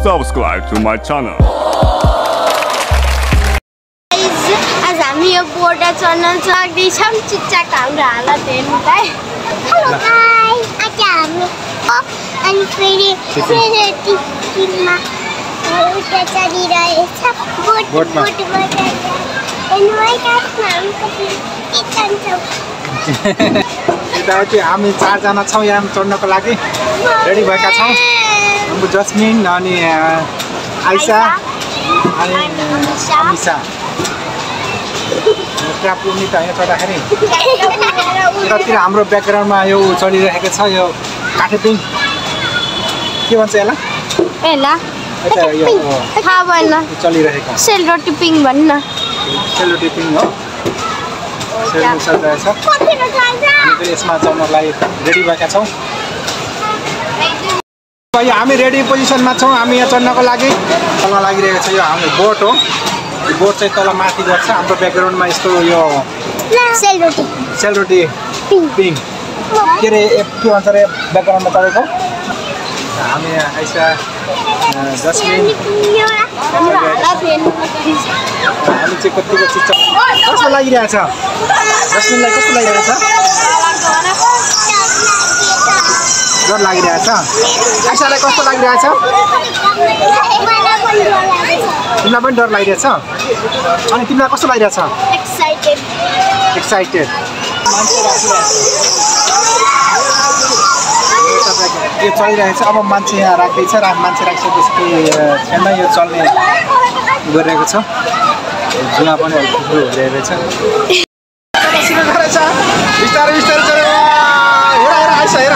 subscribe to my channel. आज हामी यो बोर्डर चढ्न सक्दैछौँ चिच्चाक हाम्रो हालत हेर्नुलाई हेलो गाइस आज हामी अनि फेरि टिममा उता चढिरहेछ बोटमा एन्वाइ काट्न हामी किचन्छौँ यताउति हामी 4 जना छौं यहाँ चढ्नको लागि रेडी भएका छौं हाम्रो जस्मिन अनि आइशा अनि अमिशा त्यहाँ पुग्ने त यहाँ चढ्दाखेरि यतातिर हाम्रो ब्याकग्राउन्डमा यो चलिरहेको छ यो काठेपिङ के भन्छ यसलाई थाहा भएन चलिरहेको सेलरोटी पिङ भन्न सेलरोटी पिङ हो चलिरहेछ हामी यसमा चढ्नलाई रेडी भएका छौं हामी रेडी पोजिसनमा छौं हामी यहाँ चढ्नको लागि चल्न लागिरहेको छ यो हाम्रो बोट हो यो बोट चाहिँ तल माथि गर्छ हाम्रो ब्याकग्राउन्डमा यस्तो यो सेलरोटी पिङ के रे के भन्छ रे ब्याकग्राउन्डमा चढेको हामी आइसा जस्मिन हामी चाहिँ कतिको चिज कस्तो लागिरहेछ जस्मिनलाई कस्तो लागिरहेछ डर लागिरहेछ आइसालाई कस्तो लागिरहेछ तिमीलाई पनि डर लागिरहेछ अनि तिमीलाई कस्तो लागिरहेछ एक्साइटेड यो चलिरहेछ अब मान्छे यहाँ राख्दैछ मान्छे राखिसकेपछि छैन यो चल्ने गरिरहेको छ जुवा पनि अलिक ठुलो भइरहेको छ बिस्तारै बिस्तारै चल्यो हेर हेर आइसा हेर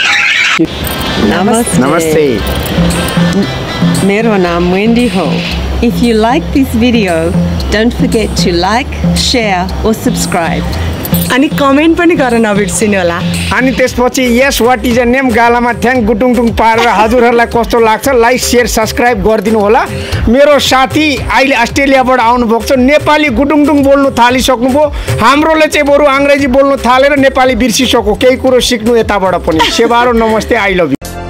नमस्ते। मेरो नाम वेन्डी हो। If you like this video, don't forget to like, share or subscribe. अनि कमेन्ट पनि गर्न नबिर्सिनु होला अनि त्यसपछि यस व्हाट इज अ नेम गालामा थ्याङ्क गुटुङटुङ पारेर हजुरहरूलाई कस्तो लाग्छ लाइक शेयर सब्स्क्राइब गरिदिनु होला मेरो साथी अहिले अस्ट्रेलियाबाट आउनु भएको छ नेपाली गुटुङटुङ बोल्नु थालिसक्नुभयो हाम्रोले चाहिँ बरु अंग्रेजी बोल्नु थालेर नेपाली बिर्सिसक्यो केही कुरो सिक्नु यताबाट पनि सेवारो नमस्ते आई लभ यू